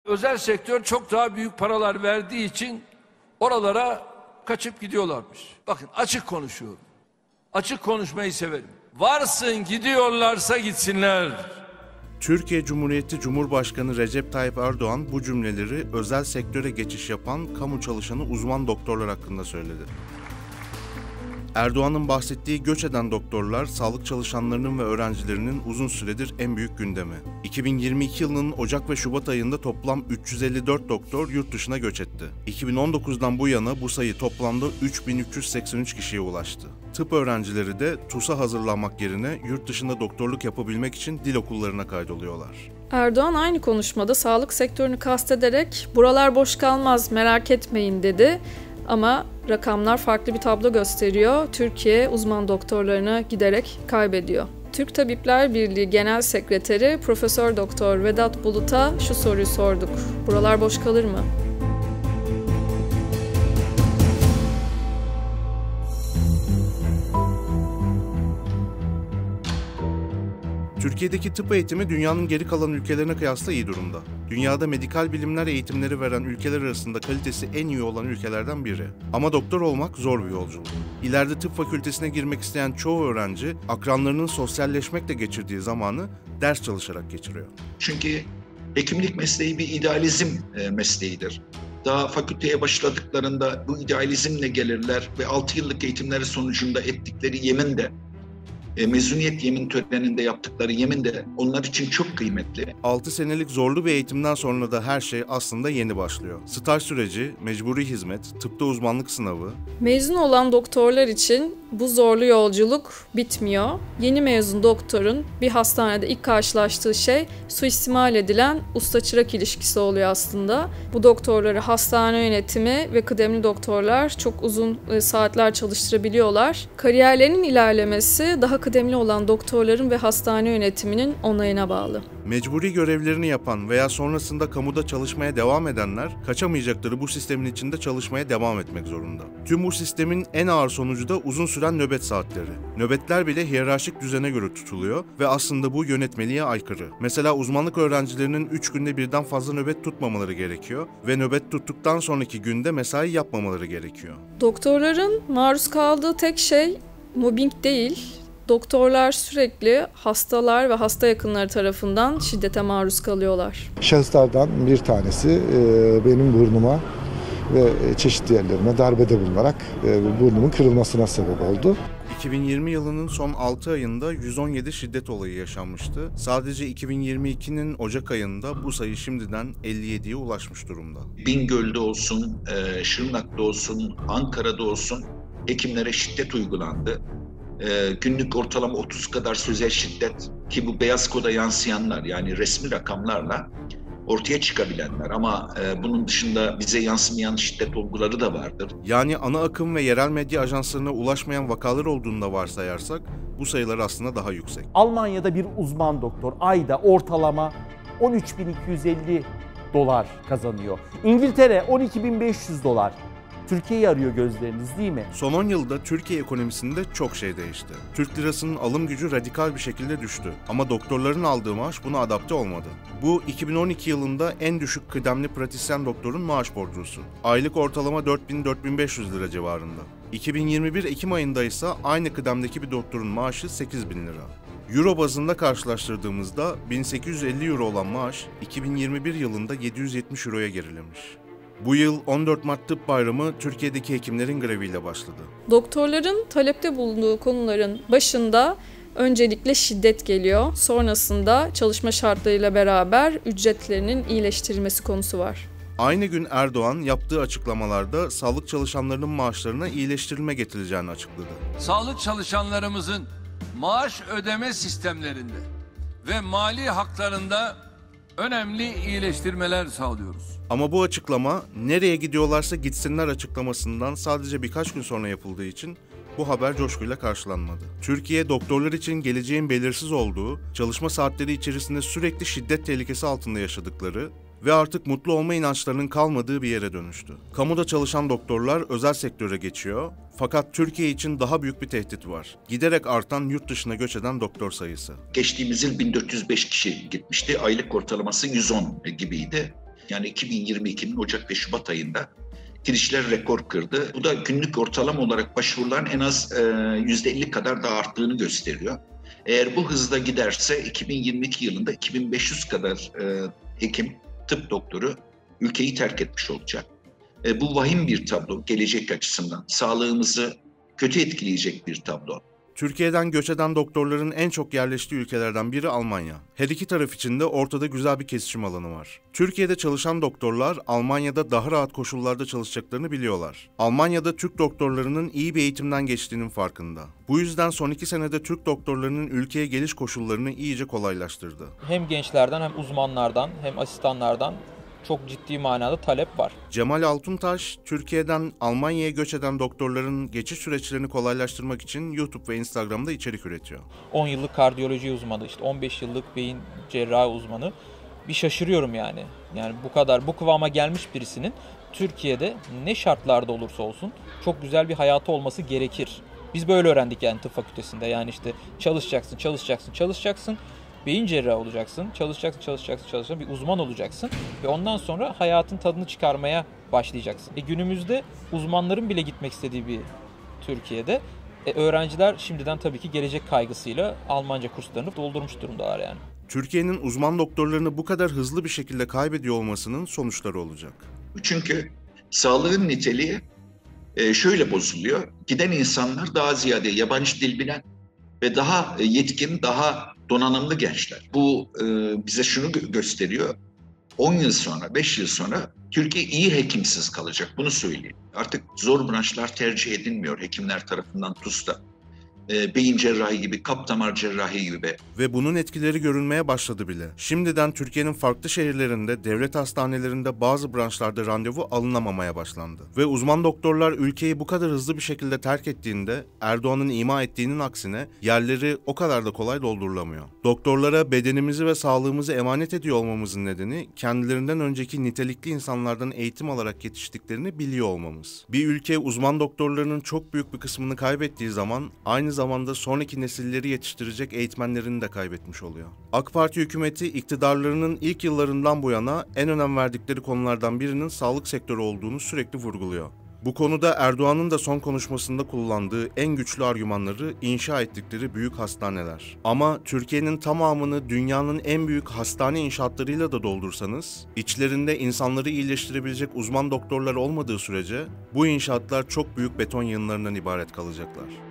Özel sektör çok daha büyük paralar verdiği için oralara kaçıp gidiyorlarmış. Bakın açık konuşuyorum. Açık konuşmayı severim. Varsın gidiyorlarsa gitsinler. Türkiye Cumhuriyeti Cumhurbaşkanı Recep Tayyip Erdoğan bu cümleleri özel sektöre geçiş yapan kamu çalışanı uzman doktorlar hakkında söyledi. Erdoğan'ın bahsettiği göç eden doktorlar, sağlık çalışanlarının ve öğrencilerinin uzun süredir en büyük gündemi. 2022 yılının Ocak ve Şubat ayında toplam 354 doktor yurt dışına göç etti. 2019'dan bu yana bu sayı toplamda 3383 kişiye ulaştı. Tıp öğrencileri de TUS'a hazırlanmak yerine yurt dışında doktorluk yapabilmek için dil okullarına kaydoluyorlar. Erdoğan aynı konuşmada sağlık sektörünü kastederek "buralar boş kalmaz, merak etmeyin" dedi. Ama rakamlar farklı bir tablo gösteriyor. Türkiye uzman doktorlarını giderek kaybediyor. Türk Tabipler Birliği Genel Sekreteri Profesör Doktor Vedat Bulut'a şu soruyu sorduk: buralar boş kalır mı? Türkiye'deki tıp eğitimi dünyanın geri kalan ülkelerine kıyasla iyi durumda. Dünyada medikal bilimler eğitimleri veren ülkeler arasında kalitesi en iyi olan ülkelerden biri. Ama doktor olmak zor bir yolculuk. İleride tıp fakültesine girmek isteyen çoğu öğrenci, akranlarının sosyalleşmekle geçirdiği zamanı ders çalışarak geçiriyor. Çünkü hekimlik mesleği bir idealizm mesleğidir. Daha fakülteye başladıklarında bu idealizmle gelirler ve 6 yıllık eğitimleri sonucunda ettikleri yemin de, mezuniyet yemin töreninde yaptıkları yemin de onlar için çok kıymetli. 6 senelik zorlu bir eğitimden sonra da her şey aslında yeni başlıyor. Staj süreci, mecburi hizmet, tıpta uzmanlık sınavı. Mezun olan doktorlar için bu zorlu yolculuk bitmiyor. Yeni mezun doktorun bir hastanede ilk karşılaştığı şey suistimal edilen usta-çırak ilişkisi oluyor aslında. Bu doktorları hastane yönetimi ve kıdemli doktorlar çok uzun saatler çalıştırabiliyorlar. Kariyerlerinin ilerlemesi daha kıdemli olan doktorların ve hastane yönetiminin onayına bağlı. Mecburi görevlerini yapan veya sonrasında kamuda çalışmaya devam edenler, kaçamayacakları bu sistemin içinde çalışmaya devam etmek zorunda. Tüm bu sistemin en ağır sonucu da uzun süren nöbet saatleri. Nöbetler bile hiyerarşik düzene göre tutuluyor ve aslında bu yönetmeliğe aykırı. Mesela uzmanlık öğrencilerinin 3 günde birden fazla nöbet tutmamaları gerekiyor ve nöbet tuttuktan sonraki günde mesai yapmamaları gerekiyor. Doktorların maruz kaldığı tek şey mobbing değil. Doktorlar sürekli hastalar ve hasta yakınları tarafından şiddete maruz kalıyorlar. Şahıslardan bir tanesi benim burnuma ve çeşitli yerlerime darbede bulunarak burnumun kırılmasına sebep oldu. 2020 yılının son 6 ayında 117 şiddet olayı yaşanmıştı. Sadece 2022'nin Ocak ayında bu sayı şimdiden 57'ye ulaşmış durumda. Bingöl'de olsun, Şırnak'ta olsun, Ankara'da olsun hekimlere şiddet uygulandı. Günlük ortalama 30 kadar sözel şiddet, ki bu beyaz koda yansıyanlar, yani resmi rakamlarla ortaya çıkabilenler, ama bunun dışında bize yansımayan şiddet olguları da vardır. Yani ana akım ve yerel medya ajanslarına ulaşmayan vakalar olduğunu da varsayarsak bu sayılar aslında daha yüksek. Almanya'da bir uzman doktor ayda ortalama 13.250 dolar kazanıyor. İngiltere 12.500 dolar. Türkiye'yi arıyor gözleriniz, değil mi? Son 10 yılda Türkiye ekonomisinde çok şey değişti. Türk lirasının alım gücü radikal bir şekilde düştü. Ama doktorların aldığı maaş buna adapte olmadı. Bu 2012 yılında en düşük kıdemli pratisyen doktorun maaş bordrosu. Aylık ortalama 4.000-4.500 lira civarında. 2021 Ekim ayında ise aynı kıdemdeki bir doktorun maaşı 8.000 lira. Euro bazında karşılaştırdığımızda 1850 euro olan maaş 2021 yılında 770 euroya gerilemiş. Bu yıl 14 Mart Tıp Bayramı Türkiye'deki hekimlerin greviyle başladı. Doktorların talepte bulunduğu konuların başında öncelikle şiddet geliyor. Sonrasında çalışma şartlarıyla beraber ücretlerinin iyileştirilmesi konusu var. Aynı gün Erdoğan yaptığı açıklamalarda sağlık çalışanlarının maaşlarına iyileştirilme getireceğini açıkladı. Sağlık çalışanlarımızın maaş ödeme sistemlerinde ve mali haklarında önemli iyileştirmeler sağlıyoruz. Ama bu açıklama nereye gidiyorlarsa gitsinler açıklamasından sadece birkaç gün sonra yapıldığı için bu haber coşkuyla karşılanmadı. Türkiye, doktorlar için geleceğin belirsiz olduğu, çalışma saatleri içerisinde sürekli şiddet tehlikesi altında yaşadıkları ve artık mutlu olma inançlarının kalmadığı bir yere dönüştü. Kamuda çalışan doktorlar özel sektöre geçiyor, fakat Türkiye için daha büyük bir tehdit var. Giderek artan yurt dışına göç eden doktor sayısı. Geçtiğimiz yıl 1405 kişi gitmişti, aylık ortalaması 110 gibiydi. yani 2022'nin Ocak ve Şubat ayında girişler rekor kırdı. Bu da günlük ortalama olarak başvuruların en az %50 kadar daha arttığını gösteriyor. Eğer bu hızla giderse 2022 yılında 2500 kadar hekim, tıp doktoru ülkeyi terk etmiş olacak. Bu vahim bir tablo gelecek açısından. Sağlığımızı kötü etkileyecek bir tablo. Türkiye'den göç eden doktorların en çok yerleştiği ülkelerden biri Almanya. Her iki taraf için de ortada güzel bir kesişim alanı var. Türkiye'de çalışan doktorlar Almanya'da daha rahat koşullarda çalışacaklarını biliyorlar. Almanya'da Türk doktorlarının iyi bir eğitimden geçtiğinin farkında. Bu yüzden son 2 senede Türk doktorlarının ülkeye geliş koşullarını iyice kolaylaştırdı. Hem gençlerden hem uzmanlardan hem asistanlardan çok ciddi manada talep var. Cemal Altuntaş, Türkiye'den Almanya'ya göç eden doktorların geçiş süreçlerini kolaylaştırmak için YouTube ve Instagram'da içerik üretiyor. 10 yıllık kardiyoloji uzmanı, işte 15 yıllık beyin cerrahi uzmanı. Bir şaşırıyorum yani. Yani bu kıvama gelmiş birisinin Türkiye'de ne şartlarda olursa olsun çok güzel bir hayatı olması gerekir. Biz böyle öğrendik yani tıp fakültesinde. Yani işte çalışacaksın. Beyin cerrahı olacaksın, çalışacaksın, bir uzman olacaksın ve ondan sonra hayatın tadını çıkarmaya başlayacaksın. Günümüzde uzmanların bile gitmek istediği bir Türkiye'de öğrenciler şimdiden tabii ki gelecek kaygısıyla Almanca kurslarını doldurmuş durumdalar yani. Türkiye'nin uzman doktorlarını bu kadar hızlı bir şekilde kaybediyor olmasının sonuçları olacak. Çünkü sağlığın niteliği şöyle bozuluyor. Giden insanlar daha ziyade yabancı dil bilen ve daha yetkin, daha donanımlı gençler. Bu bize şunu gösteriyor. 10 yıl sonra, 5 yıl sonra Türkiye iyi hekimsiz kalacak. Bunu söyleyeyim. Artık zor branşlar tercih edilmiyor hekimler tarafından TUS'ta. Beyin cerrahi gibi, kalp damar cerrahi gibi. Ve bunun etkileri görünmeye başladı bile. Şimdiden Türkiye'nin farklı şehirlerinde, devlet hastanelerinde bazı branşlarda randevu alınamamaya başlandı. Ve uzman doktorlar ülkeyi bu kadar hızlı bir şekilde terk ettiğinde Erdoğan'ın ima ettiğinin aksine yerleri o kadar da kolay doldurulamıyor. Doktorlara bedenimizi ve sağlığımızı emanet ediyor olmamızın nedeni kendilerinden önceki nitelikli insanlardan eğitim alarak yetiştiklerini biliyor olmamız. Bir ülke uzman doktorlarının çok büyük bir kısmını kaybettiği zaman aynı zamanda sonraki nesilleri yetiştirecek eğitmenlerini de kaybetmiş oluyor. AK Parti hükümeti iktidarlarının ilk yıllarından bu yana en önem verdikleri konulardan birinin sağlık sektörü olduğunu sürekli vurguluyor. Bu konuda Erdoğan'ın da son konuşmasında kullandığı en güçlü argümanları inşa ettikleri büyük hastaneler. Ama Türkiye'nin tamamını dünyanın en büyük hastane inşaatlarıyla da doldursanız, içlerinde insanları iyileştirebilecek uzman doktorlar olmadığı sürece bu inşaatlar çok büyük beton yığınlarından ibaret kalacaklar.